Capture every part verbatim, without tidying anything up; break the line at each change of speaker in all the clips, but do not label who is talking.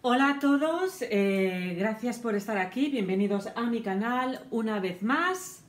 Hola a todos, eh, gracias por estar aquí, bienvenidos a mi canal una vez más.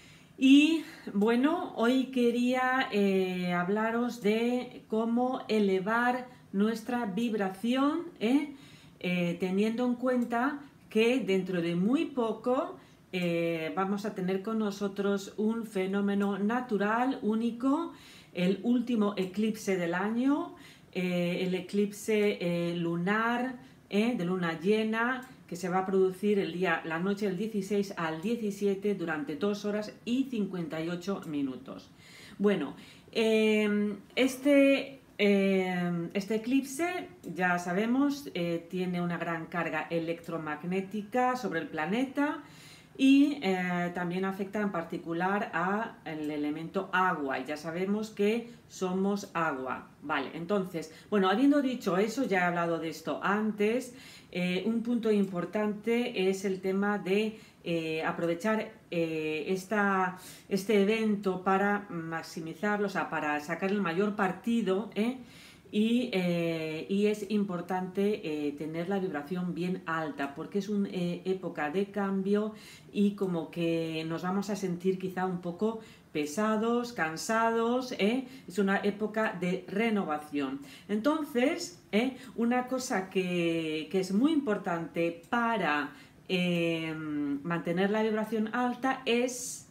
Y bueno, hoy quería eh, hablaros de cómo elevar nuestra vibración, ¿eh? Eh, teniendo en cuenta que dentro de muy poco eh, vamos a tener con nosotros un fenómeno natural único, el último eclipse del año, eh, el eclipse eh, lunar, ¿eh? de luna llena, que se va a producir el día, la noche del dieciséis al diecisiete durante dos horas y cincuenta y ocho minutos. Bueno, eh, este, eh, este eclipse, ya sabemos, eh, tiene una gran carga electromagnética sobre el planeta y eh, también afecta en particular al elemento agua. Y ya sabemos que somos agua. Vale, entonces, bueno, habiendo dicho eso, ya he hablado de esto antes, eh, un punto importante es el tema de eh, aprovechar eh, esta, este evento para maximizarlo, o sea, para sacar el mayor partido, ¿eh? Y, eh, y es importante eh, tener la vibración bien alta porque es una eh, época de cambio y como que nos vamos a sentir quizá un poco pesados, cansados, ¿eh? Es una época de renovación. Entonces, ¿eh? una cosa que, que es muy importante para eh, mantener la vibración alta es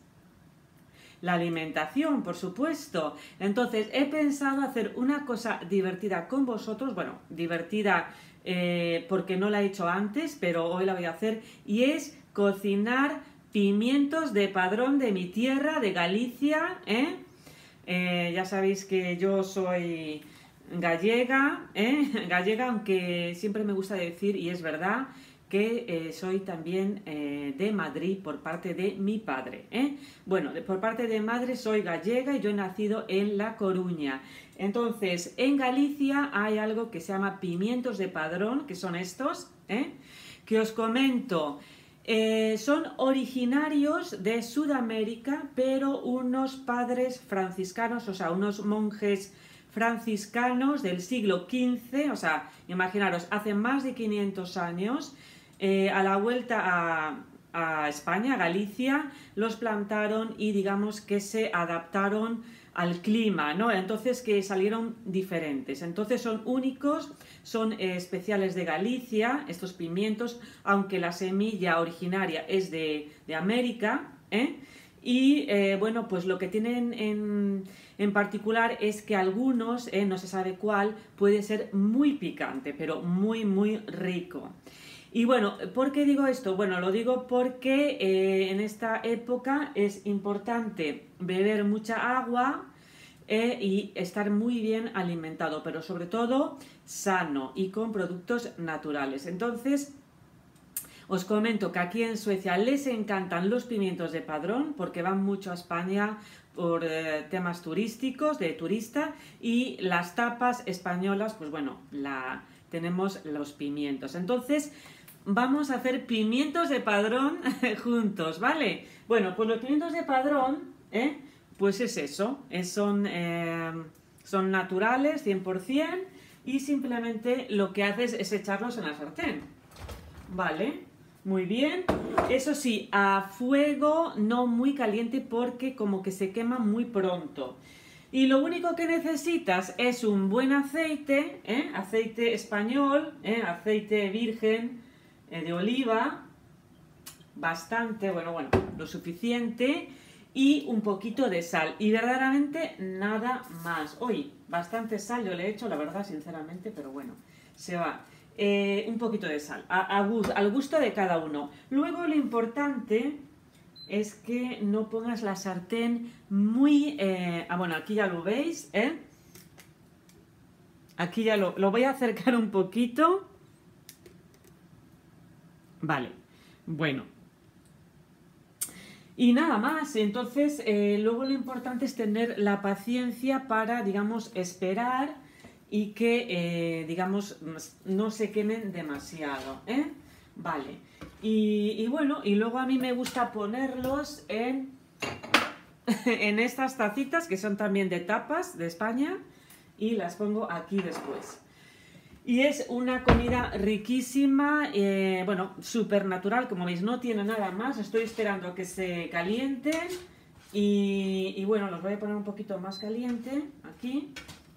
la alimentación, por supuesto. Entonces he pensado hacer una cosa divertida con vosotros, bueno, divertida eh, porque no la he hecho antes, pero hoy la voy a hacer, y es cocinar pimientos de padrón de mi tierra, de Galicia, ¿eh? Eh, ya sabéis que yo soy gallega, ¿eh? gallega, aunque siempre me gusta decir, y es verdad, que eh, soy también eh, de Madrid por parte de mi padre, ¿eh? Bueno, de, por parte de madre soy gallega y yo he nacido en La Coruña. Entonces, en Galicia hay algo que se llama pimientos de padrón, que son estos, ¿eh? que os comento. Eh, son originarios de Sudamérica, pero unos padres franciscanos, o sea, unos monjes franciscanos del siglo quince, o sea, imaginaros, hace más de quinientos años, eh, a la vuelta a, a España, a Galicia, los plantaron y digamos que se adaptaron al clima, ¿no? Entonces que salieron diferentes. Entonces son únicos, son eh, especiales de Galicia, estos pimientos, aunque la semilla originaria es de, de América, ¿eh? Y eh, bueno, pues lo que tienen en, en particular es que algunos, eh, no se sabe cuál, puede ser muy picante, pero muy, muy rico. Y bueno, ¿por qué digo esto? Bueno, lo digo porque eh, en esta época es importante beber mucha agua eh, y estar muy bien alimentado, pero sobre todo sano y con productos naturales. Entonces, os comento que aquí en Suecia les encantan los pimientos de padrón porque van mucho a España por eh, temas turísticos, de turista, y las tapas españolas, pues bueno, la, tenemos los pimientos. Entonces, vamos a hacer pimientos de padrón juntos, ¿vale? Bueno, pues los pimientos de padrón, ¿eh? pues es eso, es, son, eh, son naturales, cien por cien, y simplemente lo que haces es echarlos en la sartén, ¿vale? Muy bien, eso sí, a fuego no muy caliente porque como que se quema muy pronto. Y lo único que necesitas es un buen aceite, ¿eh? aceite español, ¿eh? aceite virgen eh, de oliva, bastante, bueno, bueno, lo suficiente, y un poquito de sal. Y verdaderamente nada más. Hoy, bastante sal yo le he hecho, la verdad, sinceramente, pero bueno, se va. Eh, un poquito de sal, a, a gusto, al gusto de cada uno. Luego lo importante es que no pongas la sartén muy... Eh, ah, bueno, aquí ya lo veis, ¿eh? Aquí ya lo, lo voy a acercar un poquito. Vale, bueno. Y nada más, entonces eh, luego lo importante es tener la paciencia para, digamos, esperar y que, eh, digamos, no se quemen demasiado, ¿eh? Vale, y, y bueno, y luego a mí me gusta ponerlos en, en estas tacitas que son también de tapas de España y las pongo aquí después. Y es una comida riquísima, eh, bueno, súper natural, como veis, no tiene nada más. Estoy esperando a que se calienten y, y bueno, los voy a poner un poquito más caliente aquí.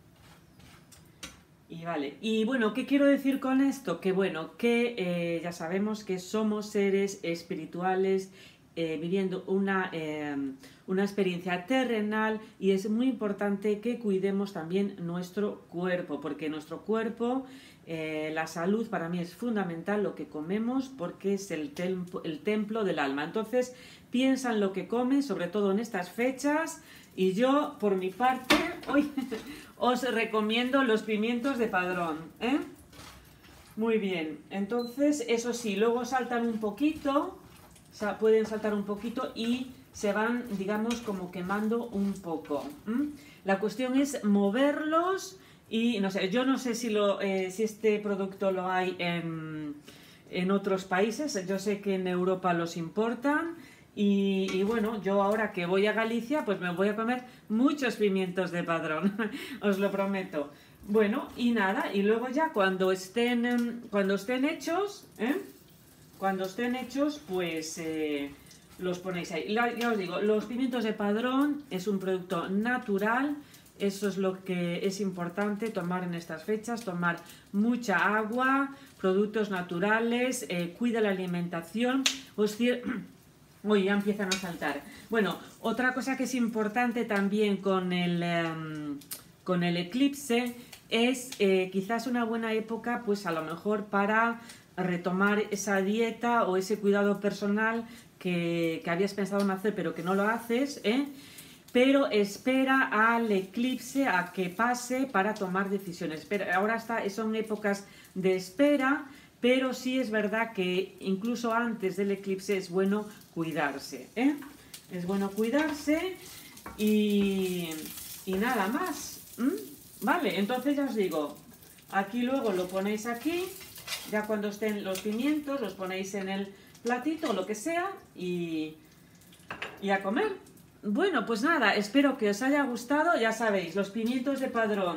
Y vale, y bueno, ¿qué quiero decir con esto? Que bueno, que eh, ya sabemos que somos seres espirituales eh, viviendo una, eh, una experiencia terrenal y es muy importante que cuidemos también nuestro cuerpo, porque nuestro cuerpo, eh, la salud para mí es fundamental, lo que comemos, porque es el, tempo, el templo del alma. Entonces, piensa en lo que comes, sobre todo en estas fechas, y yo, por mi parte, hoy os recomiendo los pimientos de Padrón, ¿eh? Muy bien, entonces, eso sí, luego saltan un poquito, o sea, pueden saltar un poquito y se van, digamos, como quemando un poco. ¿m? La cuestión es moverlos y, no sé, yo no sé si, lo, eh, si este producto lo hay en, en otros países, yo sé que en Europa los importan. Y, y bueno, yo ahora que voy a Galicia, pues me voy a comer muchos pimientos de Padrón, os lo prometo. Bueno, y nada, y luego ya cuando estén, cuando estén hechos, ¿eh? Cuando estén hechos, pues eh, los ponéis ahí. La, ya os digo, los pimientos de Padrón es un producto natural, eso es lo que es importante tomar en estas fechas, tomar mucha agua, productos naturales, eh, cuida la alimentación, os Uy, ya empiezan a saltar. Bueno, otra cosa que es importante también con el, um, con el eclipse es eh, quizás una buena época, pues a lo mejor para retomar esa dieta o ese cuidado personal que, que habías pensado en hacer pero que no lo haces, ¿eh? Pero espera al eclipse a que pase para tomar decisiones. Pero ahora está, son épocas de espera, pero sí es verdad que incluso antes del eclipse es bueno cuidarse, ¿eh? Es bueno cuidarse y, y nada más. ¿m? Vale, entonces ya os digo, aquí luego lo ponéis aquí, ya cuando estén los pimientos, los ponéis en el platito o lo que sea y, y a comer. Bueno, pues nada, espero que os haya gustado. Ya sabéis, los pimientos de Padrón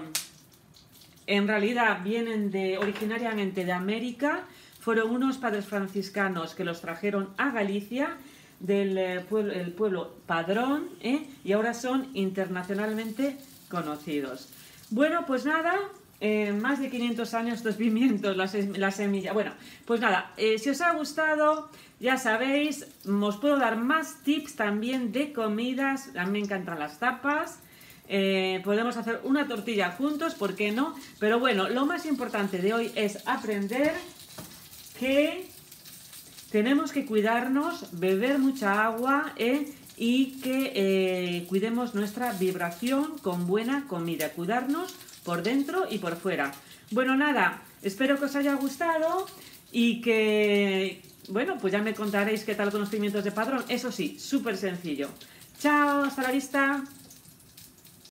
en realidad vienen de, originariamente de América, fueron unos padres franciscanos que los trajeron a Galicia, del eh, pueblo, el pueblo Padrón, ¿eh? Y ahora son internacionalmente conocidos. Bueno, pues nada, eh, más de quinientos años estos pimientos, la, la semilla. Bueno, pues nada, eh, si os ha gustado, ya sabéis, os puedo dar más tips también de comidas, a mí me encantan las tapas. Eh, podemos hacer una tortilla juntos, ¿por qué no? Pero bueno, lo más importante de hoy es aprender que tenemos que cuidarnos, beber mucha agua ¿eh? y que eh, cuidemos nuestra vibración con buena comida, cuidarnos por dentro y por fuera. Bueno, nada, espero que os haya gustado y que, bueno, pues ya me contaréis qué tal con los pimientos de Padrón. Eso sí, súper sencillo. Chao, hasta la vista.